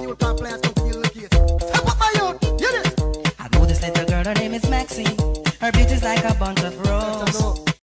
youth can play and come feel the case. Step up my youth, hear this. I know this little girl, her name is Maxine. Her beauty's like a bunch of roses.